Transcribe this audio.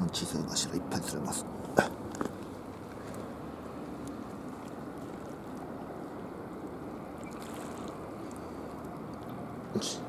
小さい柱いっぱい釣れます。よし。